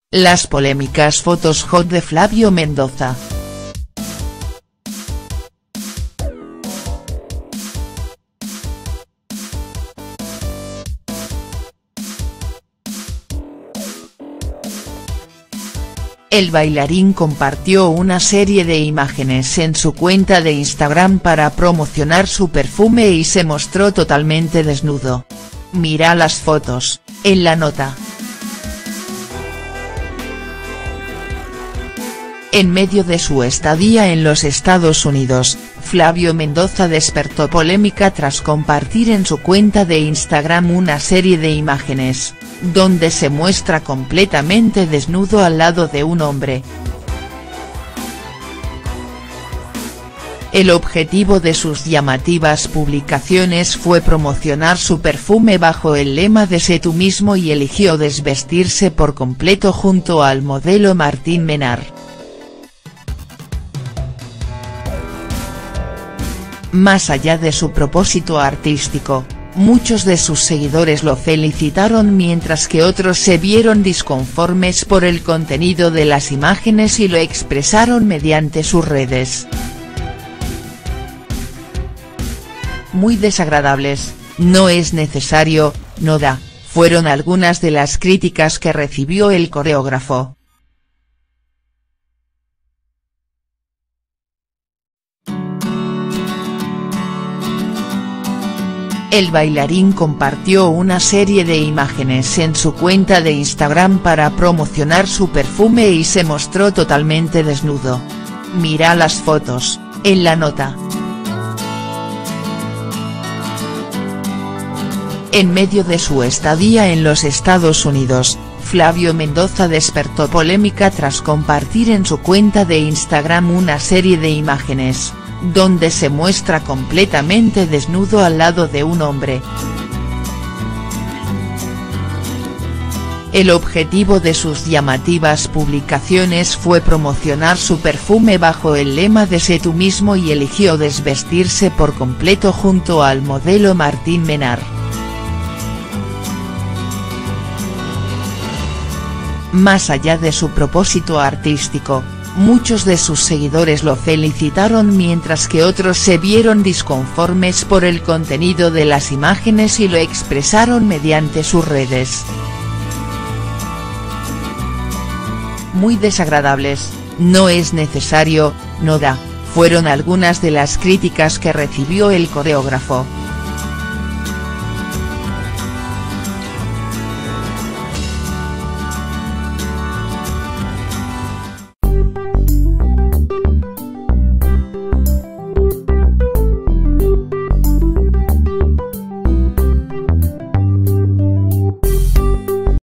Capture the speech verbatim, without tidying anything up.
Las polémicas fotos hot de Flavio Mendoza. El bailarín compartió una serie de imágenes en su cuenta de Instagram para promocionar su perfume y se mostró totalmente desnudo. Mira las fotos, en la nota. En medio de su estadía en los Estados Unidos, Flavio Mendoza despertó polémica tras compartir en su cuenta de Instagram una serie de imágenes, donde se muestra completamente desnudo al lado de un hombre. El objetivo de sus llamativas publicaciones fue promocionar su perfume bajo el lema de "Sé tú mismo", y eligió desvestirse por completo junto al modelo Martín Menar. Más allá de su propósito artístico, muchos de sus seguidores lo felicitaron mientras que otros se vieron disconformes por el contenido de las imágenes y lo expresaron mediante sus redes. Muy desagradables, no es necesario, no da, fueron algunas de las críticas que recibió el coreógrafo. El bailarín compartió una serie de imágenes en su cuenta de Instagram para promocionar su perfume y se mostró totalmente desnudo. Mira las fotos, en la nota. En medio de su estadía en los Estados Unidos, Flavio Mendoza despertó polémica tras compartir en su cuenta de Instagram una serie de imágenes, donde se muestra completamente desnudo al lado de un hombre. El objetivo de sus llamativas publicaciones fue promocionar su perfume bajo el lema de "Sé tú mismo", y eligió desvestirse por completo junto al modelo Martín Menar. Más allá de su propósito artístico, muchos de sus seguidores lo felicitaron mientras que otros se vieron disconformes por el contenido de las imágenes y lo expresaron mediante sus redes. Muy desagradables, no es necesario, no da, fueron algunas de las críticas que recibió el coreógrafo.